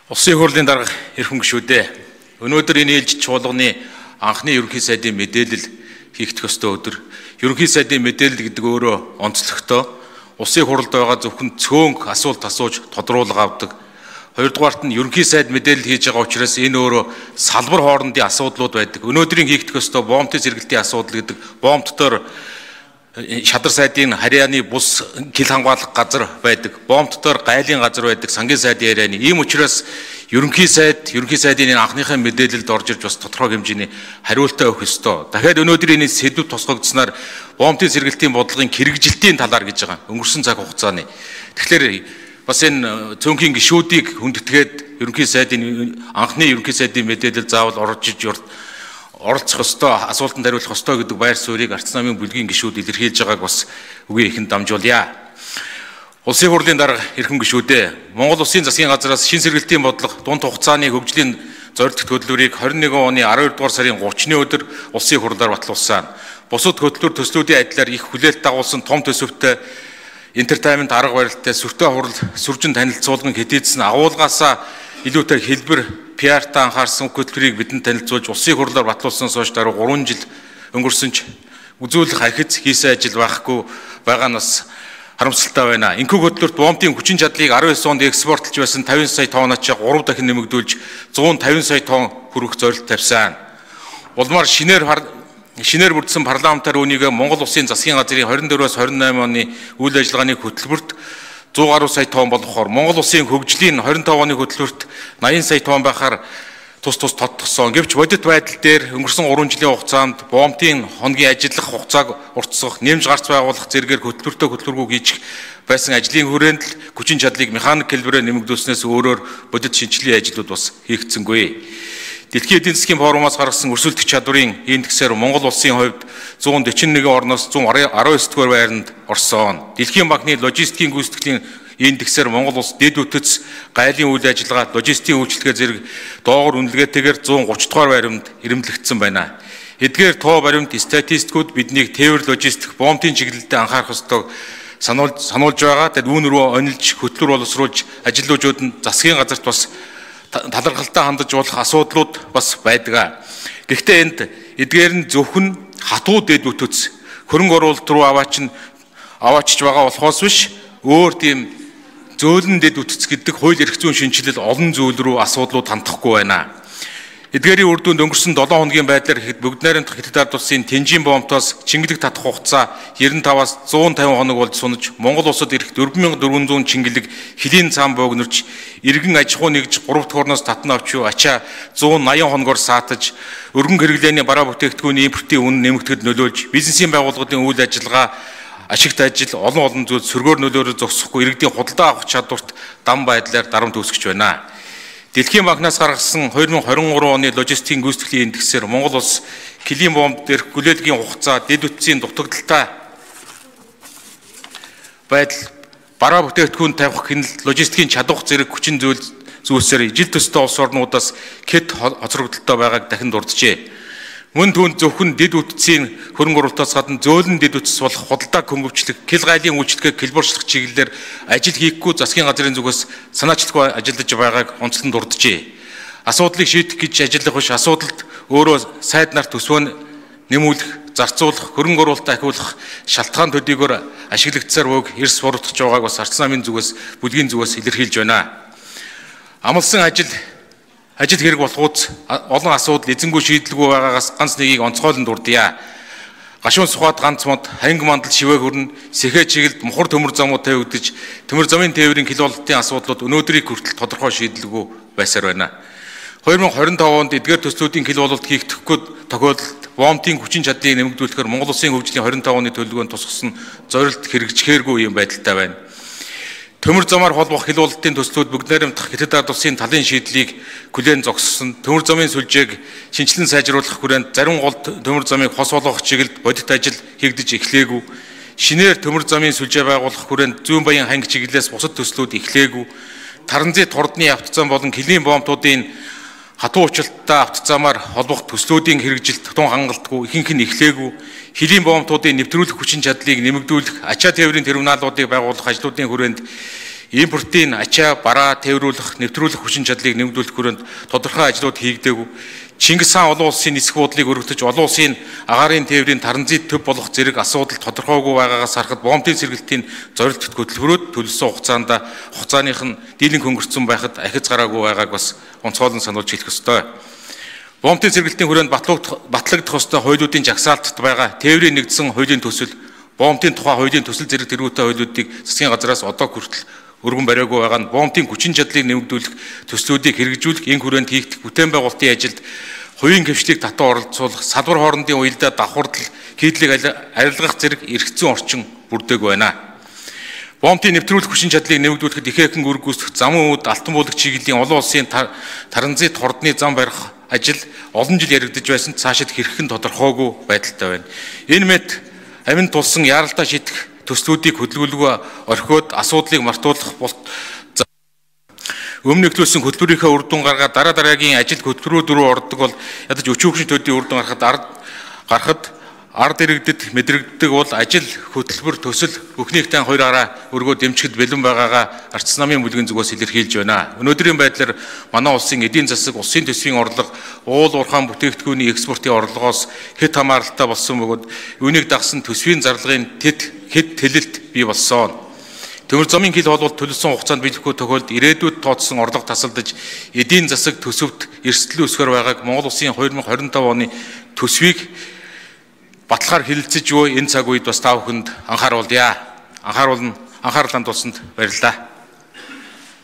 Улсын хурлын дарга эрхэм гишүүдээ өнөөдөр энэ ээлжид чуулганы анхны ерөнхий сайдын мэдээлэл хийгдэх ёстой өдөр. Ерөнхий сайдын мэдээлэл гэдэг өөрөө онцлогтой улсын хурлд байгаа зөвхөн цөөнх асуулт асууж тодруулга авдаг. Хоёрдугаарт нь ерөнхий сайд мэдээлэл хийж байгаа учраас энэ өөрөө салбар хоорондын асуудлууд байдаг. Өнөөдрийн хийгдэх ёстой боомтын сэргэлтийн асуудал гэдэг боомттоор шадар сайдын харьяаны бус гэл хамгаалах газар байдаг. Боомттоор гайлын газар байдаг. Сангийн сайдын ярианы. Ийм учраас ерөнхий сайдын анхныхаа мэдээлэлд орж ирж бас тодорхой хэмжээний хариултаа өгөх ёстой. Дахиад өнөөдөр энэ сэдв тусгагдсанаар боомтын сэргэлтийн бодлогын хэрэгжилтийн талаар гэж байгаа. Өнгөрсөн цаг хугацааны. Тэгэхээр бас энэ цөөнхийн гишүүдийг хүндэтгээд анхны ерөнхий сайдын мэдээлэл заавал оролцох ёстой, асуултанд хариулах ёстой гэдэг байр суурийг Арц намын бүлгийн гишүүд илэрхийлж байгааг бас үгийн ихэнд дамжуулъя. Улсын хурлын дарга эрхэм гишүүдээ Монгол Улсын засгийн газраас шин сэргэлтийн бодлого дунд хугацааны хөгжлийн зорилт хөтөлбөрийг 21 оны 12 дугаар сарын 30-ны өдөр улсын хурлаар батлуулсан. Бусад хөтөлбөр төслүүдийн адилаар их хүлээлт дагуулсан том төсөвтэй entertainment арга барилтай сүртэй хурал сүржин танилцуулган хэдийдсэн агуулгаасаа илүүтэй хэлбэр PR-та анхаарсан хөтөлбөрийг бидэнд танилцуулж улсын хурлаар батлуулснаас хойш даруй 3 жил өнгөрсөн ч үзүүлэх ахиц хийсэн ажил байхгүй байгаа нь бас харамсалтай байна. Энэхүү хөтөлбөрт боомтын хүчин чадлыг 19 онд экспортлж байсан 50 сая тоннаас 3 дахин нэмэгдүүлж 150 сая тонн хүрэх зорилт тавьсан. Улмаар шинээр бүрдсэн парламентаар үүнийг Монгол Улсын засгийн газрын 24-өөс 28 оны үйл ажиллагааны хөтөлбөрт 100 гаруй сая тонн болгохоор Монгол Улсын хөгжлийн 25 оны хөтөлбөрт 80 сая тонн байхаар тус тодтогсон. Гэвч бодит байдал дээр өнгөрсөн 3 жилийн хугацаанд боомтын хоногийн ажиллах хугацааг уртсах, нэмж гарц байгуулах зэргээр хөтөлбөргүй хийчих байсан ажлын хүрээнд л хүчин чадлыг механик хэлбэрээр нэмэгдүүлснээс өөрөөр бодит шинжилгээ ажлууд бас хийгдсэнгүй. Дэлхийн эдийн засгийн форумаас гаргасан өрсөлдөх чадварын индексээр Монгол Улсын хувьд 141 орноос 119 дугаар байранд орсон. Дэлхийн банкны логистикийн гүйцэтгэлийн индексээр Монгол Улс дэд үтц, гайлын үйл ажиллагаа, логистикийн үйлчлэгээ зэрэг доогуур үнэлгээтэйгээр 130 дугаар байранд ирэмблэгдсэн байна. Эдгээр тоо баримт статистикууд биднийг тээвэр логистик, боомтын чиглэлдээ анхаарах ёстойг сануулж байгаа. Тэгэд үүн рүү онилж, хөтлөр боловсруулж ажилуучууд нь засгийн газарт бас талархалтай хандаж болох асуудлууд бас байдаг. Гэхдээ энд эдгээр нь зөвхөн хатуу дэд үтц, хөрөнгө оруулалт руу аваачж байгаа болохоос биш өөр тийм зөөлөн дэд үтц гэдэг хууль эрх зүйн шинжилэл олон зүйл рүү асуудлууд хандахгүй байна. Эдгээрийн үр дүнд өнгөрсөн 7 хоногийн байдлаар бүгд найрамдах Хятад ард улсын Тэнжин боомтоос чингэлэг татах хугацаа 95-аас 150 хоног болж сунаж Монгол улсад ирэх 4400 чингэлэг хөлийн цаан бөөгнөрч иргэн аж ахуй нэгж 3 дахь орноос татна авч ачаа 180 хоногоор саатаж өргөн хэрэглээний бараа бүтээгдэхүүний импортын үн нэмэгдэхэд нөлөөлж бизнесийн байгууллагын үйл ажиллагаа ашигт ажил олон зүйл сөргөөр нөлөөрөөр зогсохгүй иргэдийн худалдаа авах чадварт дам байдлаар дарамт үүсгэж байна. Дэлхийн банкнаас гаргасан 2023 оны логистикийн гүйцэтгэлийн индексээр Монгол улс килийн боомт дээрх хүлээлгийн хугацаа, дэд үтцийн дутагдaltaй байдал, бараа бүтээгдэхүүн тавих хяналт, логистикийн чадвах зэрэг хүчин зүйлсээр ижил төстэй улс орнуудаас хэд хоцрогдолтой байгааг дахин дурджээ. Мөн түүнд зөвхөн дэд үтцийн хөрөнгө оруулалтаас гадна зөөлөн дэд үтц болох худалдааг хөнгөвчлөх, хил гайлын үйлчлэгээ хэлбэрчлэх чиглэлээр ажил хийхгүй засгийн газрын зүгээс санаачлаггүй ажиллаж байгааг онцлон дурджээ. Асуудлыг шийдэх гэж ажиллах биш, асуудалд өөрөө сайд нарт төсвөө нэмүүлэх, зарцуулах, хөрөнгө оруулалт ахиулах шалтгаан төдийгөөр ашиглагдсаар буйг эрс буруутгаж байгааг бас Арц намын зүгээс, бүлгийн зүгээс илэрхийлж байна. Амлсан ажил хэрэг болохуц олон асуудал эзэнгүй шийдэлгүй байгаагаас ганц нэгийг онцгойлон дурдъя. Гашуун сухад ганц мод, ханги мандал шивээ хүрнэ, сэхэ чиглэлд мухар төмөр замууд тавигдаж, төмөр замын тээврийн киловаттын асуудлууд өнөөдрийг хүртэл тодорхой шийдэлгүй байсаар байна. 2025 онд эдгээр төслүүдийн киловатт хийгдэхгүй тохиолдолд боомтын хүчин чадлыг нэмэгдүүлэхээр Монгол Улсын хөгжлийн 25 оны төлөвлөгөөнд тусгасан зорилт хэрэгжихээргүй юм байдалтай байна. Төмөр замаар холбох хилуулалтын төслүүд бүгд найрамдах Хятад ард улсын талын шийдлийг хүлээн зогссон. Төмөр замын сүлжээг шинжилэн сайжруулах хүрээнд зарим гол төмөр замыг хос болгох чиглэлд бодит ажил хийгдэж эхлээгүй. Шинээр төмөр замын сүлжээ байгуулах хүрээнд зүүн баян ханги чиглэлээс бусад төслүүд эхлээгүй. Таранзит хурдны автозам болон килийн боомтуудын хатуу уучлалттай автозамаар холбох төслүүдийн хэрэгжилт тун хангалтгүй, ихэнх нь эхлээгүй. Хөлийн боомтуудын нэвтрүүлэх хүчин чадлыг нэмэгдүүлэх, ачаа тээврийн терминалуудыг байгуулах ажлуудын хүрээнд импортын ачаа бараа тээврүүлэх, нэвтрүүлэх хүчин чадлыг нэмэгдүүлэх хүрээнд тодорхой ажлууд хийгдээгүй. Чингис хаан олон улсын нисэх буудлыг өргөтөж олон улсын агаарын тээврийн транзит төв болох зэрэг асуудал тодорхойгүй байгаагаас харахад бомбын сэргэлтийн зорилт хөтөлбөрөд төлөвлөсөн хугацааных нь дийлэнх өнгөрцөн байхад ахиц гараагүй байгааг бас онцгойлон сануулж хэлэх ёстой. Бомбын сэргэлтийн хүрээнд батлагдах ёстой хуулиудын жагсаалтад байгаа тээврийн нэгдсэн хуулийн төсөл, бомбын тухай хуулийн төсөл зэрэг тэргүүтэй хуулиудыг засгийн газраас одоо хүртэл өргөн бариагүй байгаа нь бомбын хүчин чадлыг нэмэгдүүлэх төслүүдийг хэрэгжүүлэх энэ хүрээнд хийгдэх бүтээн байгуулалтын ажилд хувийн хвшлийг татан оролцуулах, салбар хоорондын уялдаа давхардал, хийдлийг арилгах зэрэг эргэцсэн орчин бүрдээг байна. Бомбын нэвтрүүлэх хүчин чадлыг нэмэгдүүлэхэд ихээхэн үр гүйцэтгэх замун үд алтан буулгах чиглэлийн олон улсын транзит хордны зам барих ажил олон жил яригдж байсан цаашид хэрхэн тодорхойгүй байдалтай байна. Энэ мэт амин тулсан яаралтай шийдэх төслүүдийг хөдөлгөөлгөө орхиод асуудлыг мартуулах өмнө нөхцөлсөн хөтөлбөрийнхөө үр дүн гаргаад дараагийн ажил хөтөлбөрүүд рүү ордог бол ядаж өчүүгчийн төдийн үр дүн гарахад ард иргэдэд мэдрэгддэг бол ажил хөтөлбөр төсөл бүхнийг тань хоёраараа өргөө дэмжихэд бэлэн байгаагаа арчс намын бүлгийн зүгээс илэрхийлж байна. Өнөөдрийн байдлаар манай улсын эдийн засаг, улсын төсвийн орлого, уул уурхайн бүтээгдэхүүний экспортын орлогоос хэд хамааралтай болсон бөгөөд үүнийг дагсан төсвийн зарлагын хэд тэлэлт бий болсон. Төмөр замын хил болвол төлөвсөн хугацаанд биелэхгүй тохиолдолд ирээдүйд тооцсон орлого тасалдаж эдийн засаг төсөвт эрсдэл үүсгэр байгааг Монгол улсын 2025 оны төсвийг баталгаар хэлэлцэж буй энэ цаг үед бас та бүхэнд анхааруулъя. Анхаарал хандуулсанд баярлалаа.